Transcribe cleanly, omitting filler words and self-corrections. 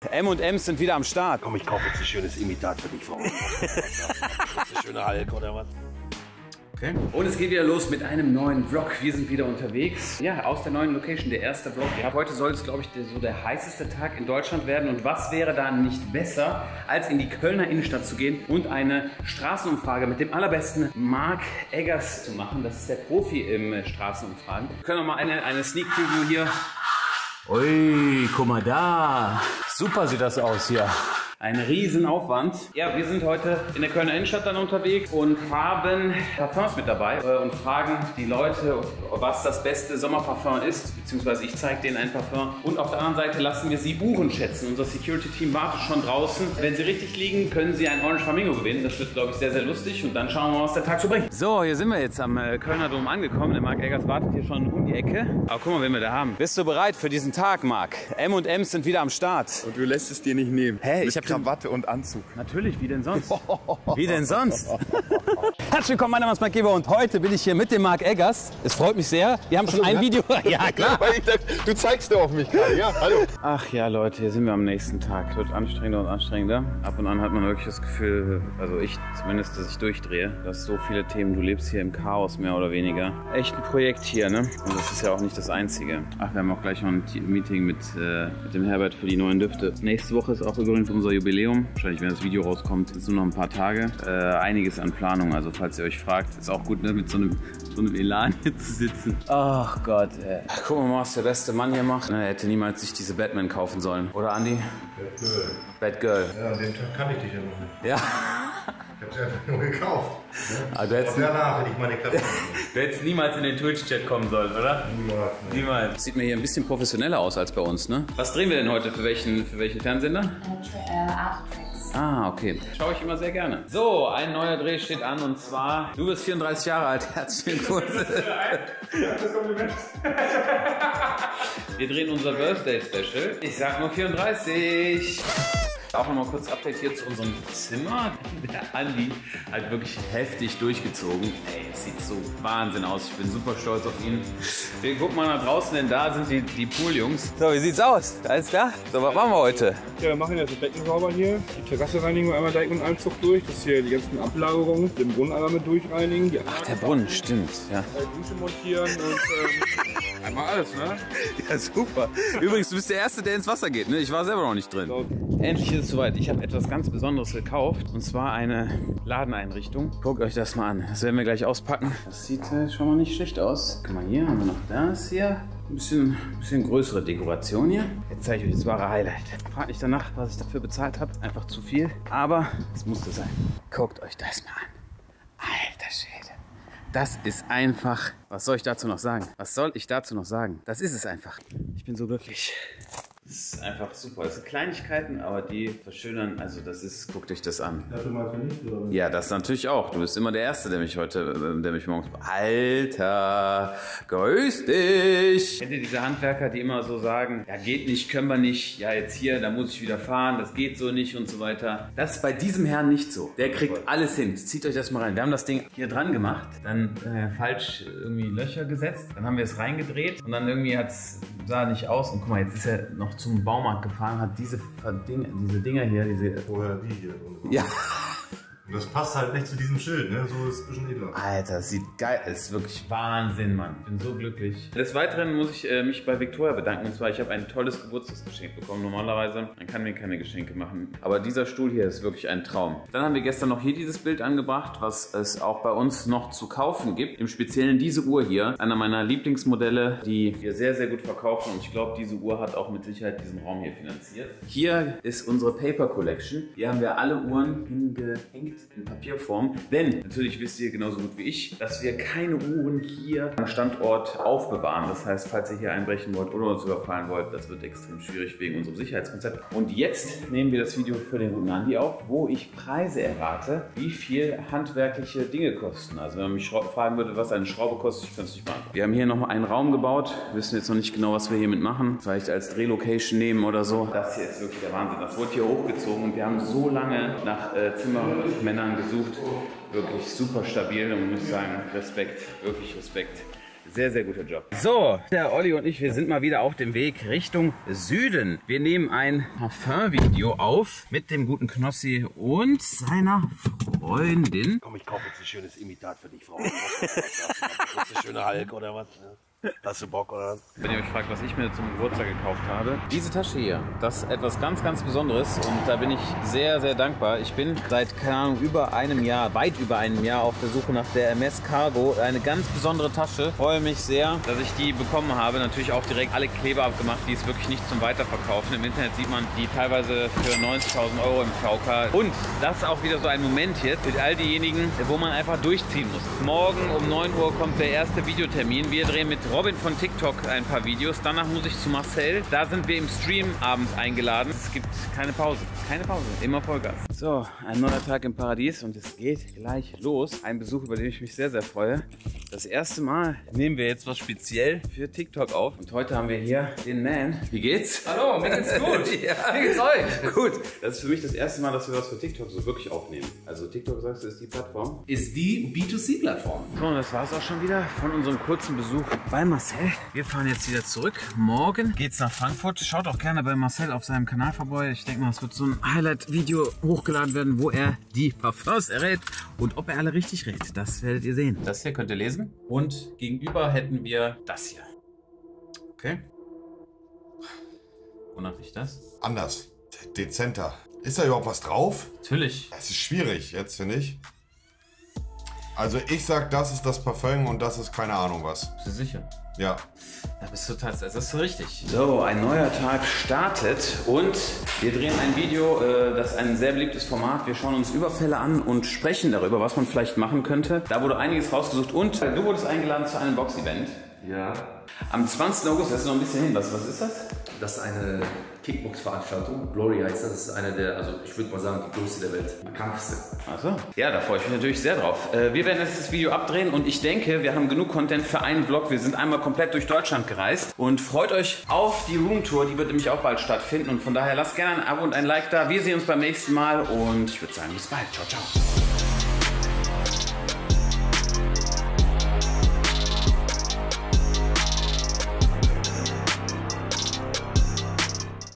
M&M's sind wieder am Start. Komm, ich kaufe jetzt ein schönes Imitat für dich, Frau. Eine schöne Hulk oder was? Okay. Und es geht wieder los mit einem neuen Vlog. Wir sind wieder unterwegs. Ja, aus der neuen Location, der erste Vlog. Ja, heute soll es, glaube ich, so der heißeste Tag in Deutschland werden. Und was wäre da nicht besser, als in die Kölner Innenstadt zu gehen und eine Straßenumfrage mit dem allerbesten Marc Eggers zu machen. Das ist der Profi im Straßenumfragen. Wir können wir mal eine Sneak Preview hier. Ui, guck mal da. Super sieht das aus hier. Ein Riesenaufwand. Ja, wir sind heute in der Kölner Innenstadt dann unterwegs und haben Parfums mit dabei und fragen die Leute, was das beste Sommerparfum ist, beziehungsweise ich zeige denen ein Parfum. Und auf der anderen Seite lassen wir sie Uhren schätzen. Unser Security-Team wartet schon draußen. Wenn sie richtig liegen, können sie einen Orange Flamingo gewinnen. Das wird, glaube ich, sehr, sehr lustig und dann schauen wir mal, was der Tag so bringt. So, hier sind wir jetzt am Kölner Dom angekommen. Der Marc Eggers wartet hier schon um die Ecke. Aber guck mal, wen wir da haben. Bist du bereit für diesen Tag, Marc? M&M's sind wieder am Start. Und du lässt es dir nicht nehmen. Hä? Ich habe Krawatte und Anzug. Natürlich, wie denn sonst? Wie denn sonst? Herzlich willkommen, mein Name ist Marc Geber und heute bin ich hier mit dem Marc Eggers. Es freut mich sehr. Wir haben schon ein Video. Ja, klar. Du zeigst dir auf mich gerade. Ja, hallo. Ach ja, Leute, hier sind wir am nächsten Tag. Wird anstrengender und anstrengender. Ab und an hat man wirklich das Gefühl, also ich zumindest, dass ich durchdrehe. Das so viele Themen. Du lebst hier im Chaos, mehr oder weniger. Echt ein Projekt hier, ne? Und das ist ja auch nicht das Einzige. Ach, wir haben auch gleich noch ein Meeting mit dem Herbert für die neuen Düfte. Nächste Woche ist auch übrigens unser Jubiläum. Wahrscheinlich, wenn das Video rauskommt, sind es nur noch ein paar Tage. Einiges an Planung, also falls ihr euch fragt, ist auch gut, ne, mit so einem Elan hier zu sitzen. Ach Gott, ey. Guck mal, was der beste Mann hier macht. Er hätte niemals sich diese Batman kaufen sollen. Oder, Andi? Batgirl. Batgirl. Ja, an dem Tag kannte ich dich ja noch nicht. Ja. Ich hab's einfach nur gekauft. Ne? Aber Und danach hätte ich meine Klappe. Du hättest niemals in den Twitch-Chat kommen sollen, oder? Niemals. Ne? Niemals. Sieht mir hier ein bisschen professioneller aus als bei uns, ne? Was drehen wir denn heute? Für welchen Fernsehsender? Arttracks. Ah, okay. Schaue ich immer sehr gerne. So, ein neuer Dreh steht an und zwar, du bist 34 Jahre alt, herzlichen Glückwunsch. Wir drehen unser Birthday Special. Ich sag nur 34. Auch nochmal kurz Update hier zu unserem Zimmer. Der Andi hat wirklich heftig durchgezogen. Ey, es sieht so Wahnsinn aus. Ich bin super stolz auf ihn. Wir gucken mal nach draußen, denn da sind die Pooljungs. So, wie sieht's aus? Alles klar? So, was machen wir heute? Ja, wir machen jetzt das Becken sauber hier. Die Terrasse reinigen wir einmal direkt mit Anzug durch. Das hier die ganzen Ablagerungen. Den Brunnen einmal mit durchreinigen. Die Ach, der Brunnen, stimmt. Ja. Dusche montieren und einmal alles, ne? Ja, super. Übrigens, du bist der Erste, der ins Wasser geht, ne? Ich war selber noch nicht drin. Endlich ist es soweit. Ich habe etwas ganz Besonderes gekauft. Und zwar eine Ladeneinrichtung. Guckt euch das mal an. Das werden wir gleich auspacken. Das sieht schon mal nicht schlecht aus. Guck mal, hier haben wir noch das hier. Ein bisschen größere Dekoration hier. Jetzt zeige ich euch das wahre Highlight. Fragt nicht danach, was ich dafür bezahlt habe. Einfach zu viel. Aber es musste sein. Guckt euch das mal an. Alter Schwede. Das ist einfach... Was soll ich dazu noch sagen? Was soll ich dazu noch sagen? Das ist es einfach. Ich bin so glücklich. Das ist einfach super. Das sind Kleinigkeiten, aber die verschönern, also das ist, guckt euch das an. Ja, du meinst nicht, oder? Ja, das natürlich auch. Du bist immer der Erste, der mich morgens... Alter, grüß dich! Kennt ihr diese Handwerker, die immer so sagen, ja geht nicht, können wir nicht, ja jetzt hier, da muss ich wieder fahren, das geht so nicht und so weiter. Das ist bei diesem Herrn nicht so. Der kriegt alles hin. Zieht euch das mal rein. Wir haben das Ding hier dran gemacht, dann falsch irgendwie Löcher gesetzt, dann haben wir es reingedreht und dann irgendwie sah nicht aus und guck mal, jetzt ist er noch zum Baumarkt gefahren, hat diese Dinger hier, Vorher die hier. Ja. Und das passt halt nicht zu diesem Schild, ne? So ist es ein bisschen edler. Alter, das sieht geil, das ist wirklich Wahnsinn, Mann. Ich bin so glücklich. Des Weiteren muss ich mich bei Victoria bedanken. Und zwar, ich habe ein tolles Geburtstagsgeschenk bekommen. Normalerweise, man kann mir keine Geschenke machen. Aber dieser Stuhl hier ist wirklich ein Traum. Dann haben wir gestern noch hier dieses Bild angebracht, was es auch bei uns noch zu kaufen gibt. Im Speziellen diese Uhr hier. Einer meiner Lieblingsmodelle, die wir sehr, sehr gut verkaufen. Und ich glaube, diese Uhr hat auch mit Sicherheit diesen Raum hier finanziert. Hier ist unsere Paper Collection. Hier haben wir alle Uhren hingehängt in Papierform, denn natürlich wisst ihr genauso gut wie ich, dass wir keine Uhren hier am Standort aufbewahren. Das heißt, falls ihr hier einbrechen wollt oder uns überfallen wollt, das wird extrem schwierig wegen unserem Sicherheitskonzept. Und jetzt nehmen wir das Video für den guten Andi auf, wo ich Preise errate, wie viel handwerkliche Dinge kosten. Also wenn man mich fragen würde, was eine Schraube kostet, ich kann es nicht beantworten. Wir haben hier noch einen Raum gebaut, wir wissen jetzt noch nicht genau, was wir hiermit machen. Vielleicht als Drehlocation nehmen oder so. Das hier ist wirklich der Wahnsinn. Das wurde hier hochgezogen und wir haben so lange nach Zimmermännern gesucht. Wirklich super stabil und muss sagen, Respekt, wirklich Respekt. Sehr, sehr guter Job. So, der Olli und ich, wir sind mal wieder auf dem Weg Richtung Süden. Wir nehmen ein Parfum-Video auf mit dem guten Knossi und seiner Freundin. Komm, ich kaufe jetzt ein schönes Imitat für dich, Frau. Das ist ein schöner Hulk oder was? Hast du Bock oder was? Wenn ihr euch fragt, was ich mir zum Geburtstag gekauft habe, diese Tasche hier, das ist etwas ganz, ganz Besonderes und da bin ich sehr, sehr dankbar. Ich bin seit, keine Ahnung, über einem Jahr, weit über einem Jahr auf der Suche nach der MS Cargo. Eine ganz besondere Tasche. Freue mich sehr, dass ich die bekommen habe. Natürlich auch direkt alle Kleber abgemacht, die ist wirklich nicht zum Weiterverkaufen. Im Internet sieht man die teilweise für 90.000 € im VK. Und das ist auch wieder so ein Moment jetzt für all diejenigen, wo man einfach durchziehen muss. Morgen um 9 Uhr kommt der erste Videotermin. Wir drehen mit Robin von TikTok ein paar Videos. Danach muss ich zu Marcel. Da sind wir im Stream abends eingeladen. Es gibt keine Pause. Keine Pause. Immer Vollgas. So, ein neuer Tag im Paradies und es geht gleich los. Ein Besuch, über den ich mich sehr, sehr freue. Das erste Mal nehmen wir jetzt was speziell für TikTok auf. Und heute haben wir hier den Man. Wie geht's? Hallo, mir geht's gut. Ja. Wie geht's euch? Gut. Das ist für mich das erste Mal, dass wir was für TikTok so wirklich aufnehmen. Also TikTok, sagst du, ist die Plattform? Ist die B2C-Plattform. So, und das war es auch schon wieder von unserem kurzen Besuch bei Marcel. Wir fahren jetzt wieder zurück. Morgen geht's nach Frankfurt. Schaut auch gerne bei Marcel auf seinem Kanal vorbei. Ich denke mal, es wird so ein Highlight-Video hochgeladen werden, wo er die Parfums errät. Und ob er alle richtig rät, das werdet ihr sehen. Das hier könnt ihr lesen. Und gegenüber hätten wir das hier. Okay. Wonach riecht das? Anders. Dezenter. Ist da überhaupt was drauf? Natürlich. Es ist schwierig jetzt, finde ich. Also ich sag, das ist das Parfum und das ist keine Ahnung was. Bist du sicher? Ja. Da bist du tatsächlich, das ist so richtig. So, ein neuer Tag startet und wir drehen ein Video, das ist ein sehr beliebtes Format. Wir schauen uns Überfälle an und sprechen darüber, was man vielleicht machen könnte. Da wurde einiges rausgesucht und du wurdest eingeladen zu einem Box-Event. Ja. Am 20. August, das ist noch ein bisschen hin. Was ist das? Das ist eine Kickbox-Veranstaltung. Glory heißt das. Das ist eine der, also ich würde mal sagen, die größte der Welt. Die bekannteste. Achso. Ja, da freue ich mich natürlich sehr drauf. Wir werden jetzt das Video abdrehen und ich denke, wir haben genug Content für einen Vlog. Wir sind einmal komplett durch Deutschland gereist und freut euch auf die Roomtour. Die wird nämlich auch bald stattfinden und von daher lasst gerne ein Abo und ein Like da. Wir sehen uns beim nächsten Mal und ich würde sagen, bis bald. Ciao, ciao.